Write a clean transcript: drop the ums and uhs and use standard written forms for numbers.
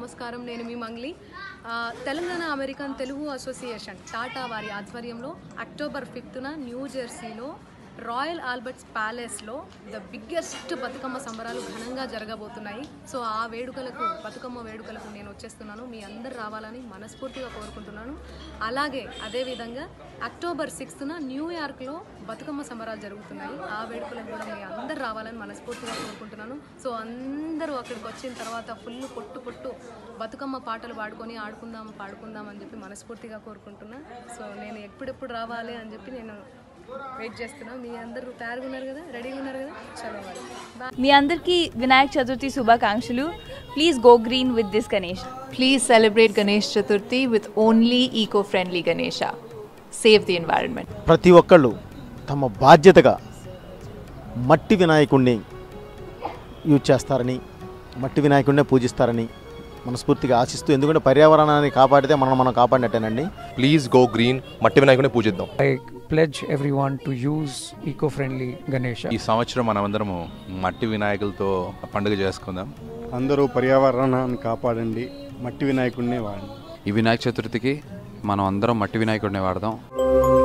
నమస్కారం. నేను మీ Mangli. Telangana American Telugu association TATA వారి ఆధ్వర్యంలో అక్టోబర్ 5న న్యూ జెర్సీలో రాయల్ ఆల్బర్ట్స్ ప్యాలెస్లో ద బిగ్గెస్ట్ బతుకమ్మ సంబరాలు ఘనంగా జరగబోతున్నాయి. సో ఆ వేడుకలకు, బతుకమ్మ వేడుకలకు నేను వచ్చేస్తున్నాను. మీ అందరు రావాలని మనస్ఫూర్తిగా కోరుకుంటున్నాను. అలాగే అదేవిధంగా అక్టోబర్ 6న న్యూయార్క్లో బతుకమ్మ సంబరాలు జరుగుతున్నాయి. ఆ వేడుకలకు కూడా మీ అందరు రావాలని మనస్ఫూర్తిగా కోరుకుంటున్నాను. సో అందరూ అక్కడికి వచ్చిన తర్వాత ఫుల్ పొట్టు బతుకమ్మ పాటలు పాడుకొని పాడుకుందాం అని చెప్పి మనస్ఫూర్తిగా కోరుకుంటున్నా. సో నేను ఎప్పుడెప్పుడు రావాలి అని చెప్పి నేను వెయిట్ చేస్తున్నాం. మీ అందరూ తయారుగా ఉన్నారు కదా, రెడీగా ఉన్నారు కదా? చదవాలి. మీ అందరికీ వినాయక చతుర్థి శుభాకాంక్షలు. Please go green with this Ganesh. Please celebrate Ganesh Chaturthi with only eco-friendly Ganesha. Save the environment. ప్రతి ఒక్కళ్ళు తమ బాధ్యతగా మట్టి వినాయకుడిని యూజ్ చేస్తారని, మట్టి వినాయకుడినే పూజిస్తారని మనస్ఫూర్తిగా ఆశిస్తూ, ఎందుకంటే పర్యావరణాన్ని కాపాడితే మనం కాపాడినట్టేనండి. ప్లీజ్ గో గ్రీన్, మట్టి వినాయకుడిని పూజిద్దాం. I pledge everyone to use eco-friendly Ganesha. ఈ సంవత్సరం మనమందరము మట్టి వినాయకులతో పండుగ చేసుకుందాం. అందరూ పర్యావరణాన్ని కాపాడండి, మట్టి వినాయకుడినే వాడండి. ఈ వినాయక చతుర్థికి మనం అందరం మట్టి వినాయకుడిని వాడదాం.